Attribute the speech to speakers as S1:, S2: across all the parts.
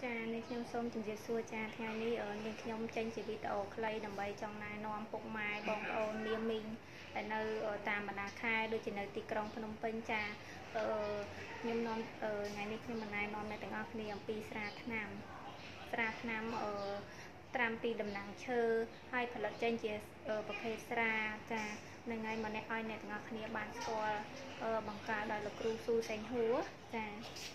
S1: ចានេះខ្ញុំសូមជម្រាបសួរចាថ្ងៃនេះនាងខ្ញុំចេញជាវីដេអូខ្លីដើម្បីចង់ណែនាំពុកម៉ែបងប្អូននាងមីងដែលនៅតាមបណ្ដាខេត្តដូចជានៅទីក្រុងភ្នំពេញចាខ្ញុំនាំថ្ងៃនេះខ្ញុំណែនាំអ្នកទាំងអស់គ្នាអំពីស្រាថ្នាំត្រាំពីដំណាំឈើហើយផលិតចេញជាប្រភេទស្រាចានឹងថ្ងៃមកនេះឲ្យអ្នកទាំងអស់គ្នាបានស្គាល់បង្កើតដោយលោកគ្រូស៊ូសេងហួរចា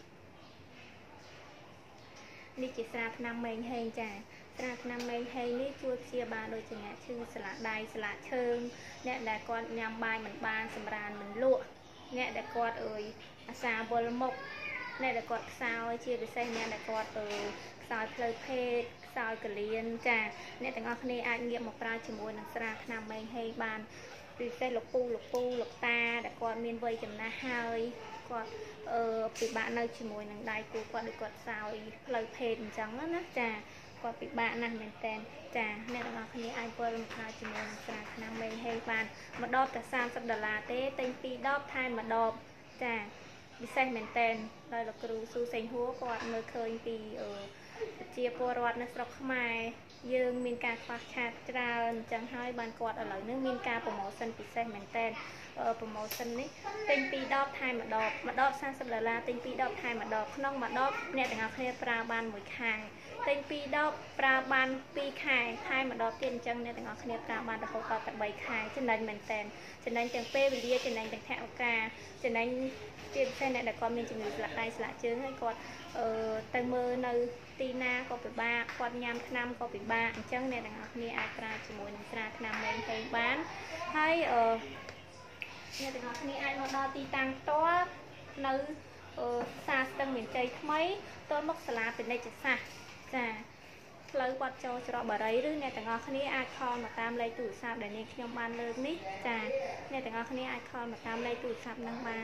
S1: នេះជាស្រាថ្នាំមេងហេងចាស្រាថ្នាំមេងហេងនេះជួយព្យាបាលដូចជាអ្នកឈឺស្លាកដៃស្លាកឈើងអ្នកដែលគាត់ញ៉ាំបាយមិនបានសម្រានមិនលក់អ្នកដែលគាត់អាសាវល់មុខអ្នកដែលគាត់ខ្សោយជាពិសេសអ្នកដែលគាត់ខ្សោយផ្លូវភេទខ្សោយកលៀនចាអ្នកទាំងអស់គ្នាអាចងាកមកប្រើជាមួយនឹងស្រាថ្នាំមេងហេងបានពិសេសលោកពូលោកតាដែលគាត់មានវ័យចំណាស់ហើយគាត់ពិបាកនៅជាមួយនឹងដៃគូគាត់ដូចគាត់សោយផ្លូវភេទអញ្ចឹងណាចាគាត់ពិបាកណាស់មែនតើចាអ្នកទាំងអស់គ្នាអាចវិលមកប្រើជាមួយនឹងស្រាថ្នាំមេងហេងបានមួយដបតែ$30ទេទិញ2ដបថែមមួយដបចាពិសេសមែនតើដោយលោកគ្រូស៊ូសេងហួរគាត់មើលឃើញពីប្រជាពលរដ្ឋនៅស្រុកខ្មែរយើងមានការខ្វះខាតច្រើនអញ្ចឹងហើយបានគាត់ឥឡូវនេះមានការប្រម៉ូសិនពិសេសមែនតើប្រម៉ូសិននេះទិញ2ដបថែមមួយដប$30ទិញ2ដបថែមមួយដបក្នុងមួយដបអ្នកទាំងអស់គ្នាប្រើបាន1ខែទិញ2ដបប្រើបាន2ខែថែមមួយដបទៀតអញ្ចឹងអ្នកទាំងអស់គ្នាប្រើបានរហូតដល់តែ3ខែចំណេញមែនតើចំណេញទាំងពេលវេលាចំណេញទាំងថវិកាចំណេញជាពិសេសអ្នកដែលគាត់មានជំងឺស្លាកដៃស្លាកជើងហើយគាត់ទៅមើលនៅទីណាក៏ពិបាកគាត់ញ៉ាំថ្នាំក៏ពិបាកអញ្ចឹងអ្នកទាំងអស់គ្នាអាចប្រើជាមួយនឹងស្រាថ្នាំមេងហេងបានហើយអ្នកទាំងអស់គ្នាអាចមកដល់ទីតាំងផ្ទាល់នៅផ្សារស្ទឹងមានជ័យថ្មីទល់មុខសាលាពាណិជ្ជសាស្ត្រចាផ្លូវវត្តចូលច្រកបារីឬអ្នកទាំងអស់គ្នាអាចខលមកតាមលេខទូរស័ព្ទដែលនាងខ្ញុំបានលើកនេះចាអ្នកទាំងអស់គ្នាអាចខលមកតាមលេខទូរស័ព្ទនឹងបាន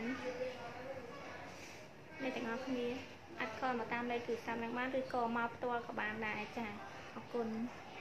S1: អ្នកទាំងអស់គ្នាអាចខលមកតាមលេខទូរស័ព្ទនឹងបានឬក៏មកផ្ទាល់ក៏បានដែរចាអរគុណ